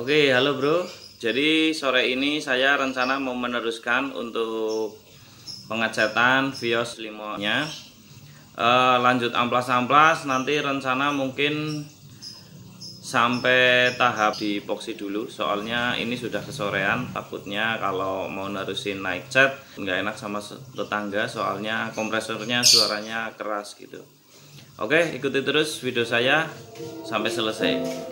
Oke, halo bro. Jadi sore ini saya rencana mau meneruskan untuk pengecatan Vios Limo-nya. Lanjut amplas-amplas, nanti rencana mungkin sampai tahap di epoxy dulu. Soalnya ini sudah kesorean, takutnya kalau mau nerusin naik cat nggak enak sama tetangga. Soalnya kompresornya suaranya keras gitu. Oke, ikuti terus video saya sampai selesai.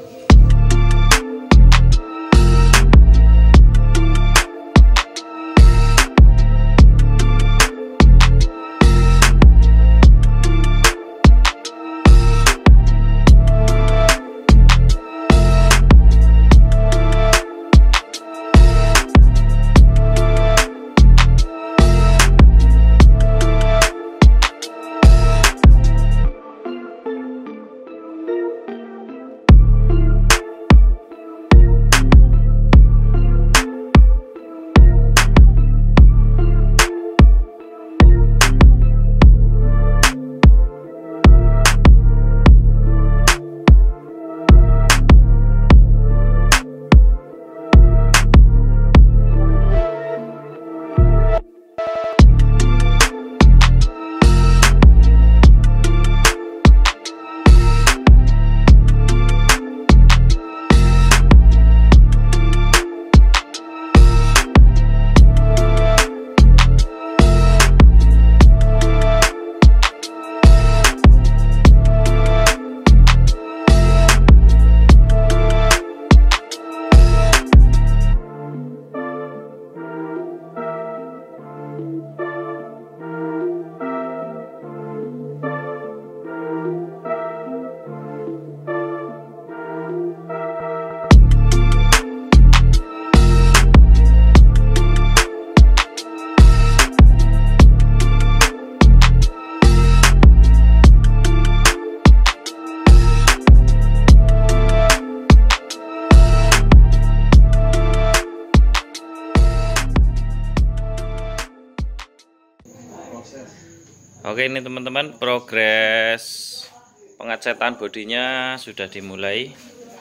Oke, ini teman-teman, progres pengecatan bodinya sudah dimulai.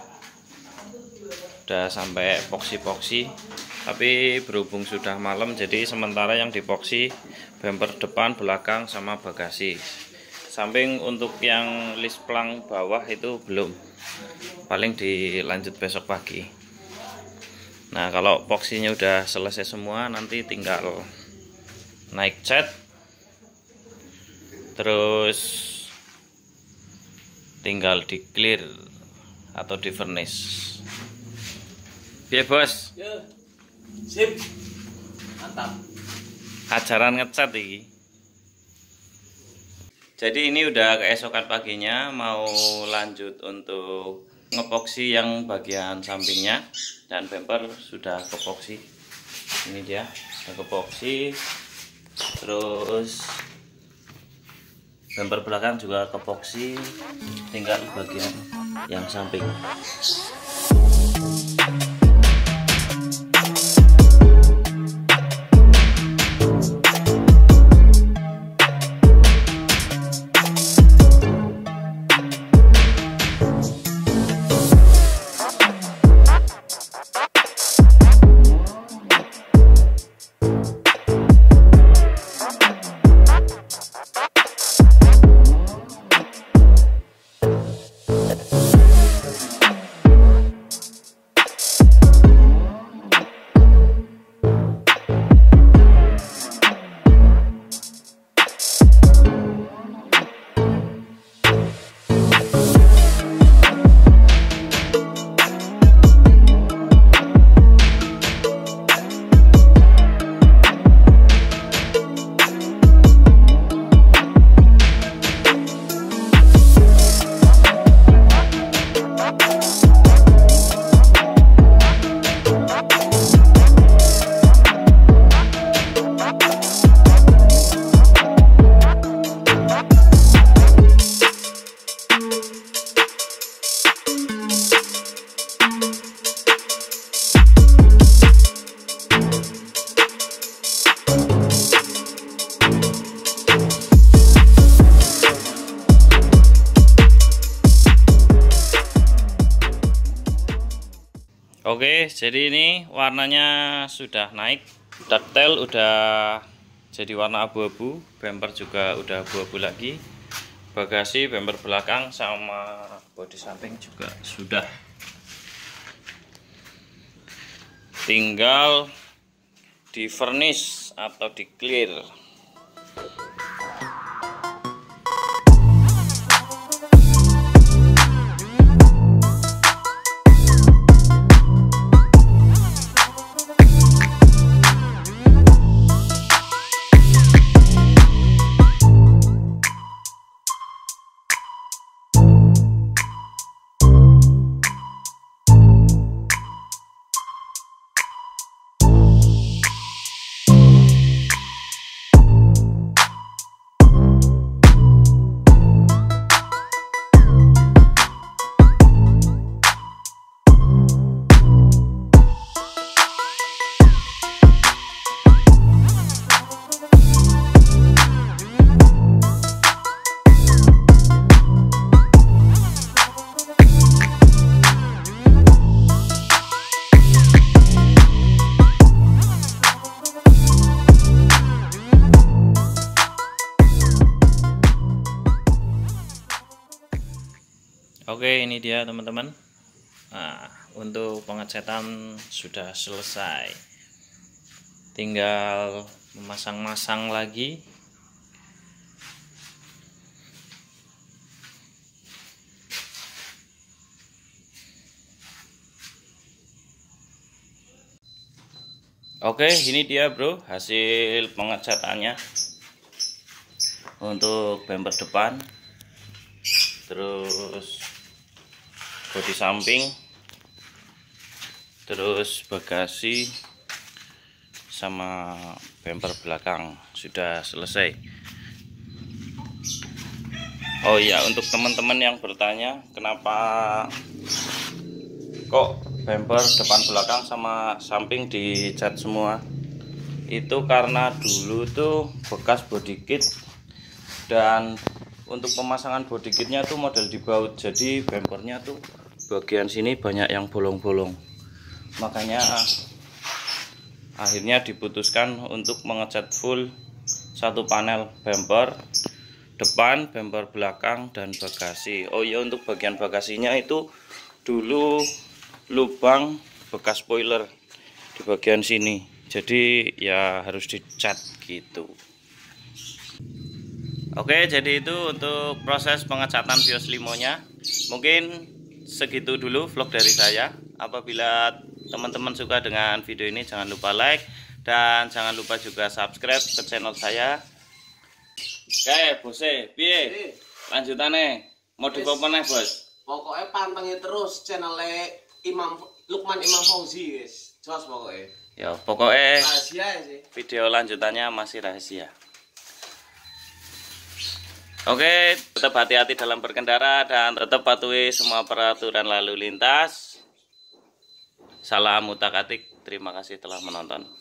Sudah sampai epoxy, tapi berhubung sudah malam, jadi sementara yang dipoxy bumper depan, belakang, sama bagasi. Samping untuk yang list plang bawah itu belum, paling dilanjut besok pagi. Nah, kalau epoxinya udah selesai semua, nanti tinggal naik cat, terus tinggal di clear atau di furnish. Biar bos? Ya, sip, mantap. Ajaran ngecat ini. Jadi ini udah keesokan paginya, mau lanjut untuk ngepoksi yang bagian sampingnya, dan bumper sudah kepoksi. Ini dia, sudah kepoksi. Terus bumper belakang juga kepoksi, tinggal bagian yang samping. Oke, jadi ini warnanya sudah naik, detail udah jadi warna abu-abu, bumper juga udah abu-abu lagi, bagasi, bumper belakang sama bodi samping juga sudah. Tinggal di vernish atau di clear. Oke, ini dia teman-teman. Nah, untuk pengecetan sudah selesai. Tinggal memasang-masang lagi. Oke, ini dia bro hasil pengecatannya untuk bumper depan, terus bodi samping, terus bagasi sama bumper belakang sudah selesai. Oh iya, untuk teman-teman yang bertanya kenapa kok bumper depan belakang sama samping dicat semua, itu karena dulu tuh bekas body kit, dan untuk pemasangan body kitnya tuh model dibaut, jadi bumpernya tuh bagian sini banyak yang bolong-bolong, makanya akhirnya diputuskan untuk mengecat full satu panel bumper depan, bumper belakang, dan bagasi. Oh iya, untuk bagian bagasinya itu dulu lubang bekas spoiler di bagian sini, jadi ya harus dicat gitu. Oke, jadi itu untuk proses pengecatan Vios Limonya. Mungkin segitu dulu vlog dari saya. Apabila teman-teman suka dengan video ini, jangan lupa like dan jangan lupa juga subscribe ke channel saya. Oke, bose, piye? Lanjutannya mau apa nih, Bos? Pokoknya pantengin terus channelnya Lukman Imam Fauzi, guys. Jelas pokoknya. Ya, pokoknya rahasia sih. Video lanjutannya masih rahasia. Oke, tetap hati-hati dalam berkendara dan tetap patuhi semua peraturan lalu lintas. Salam utak-atik, terima kasih telah menonton.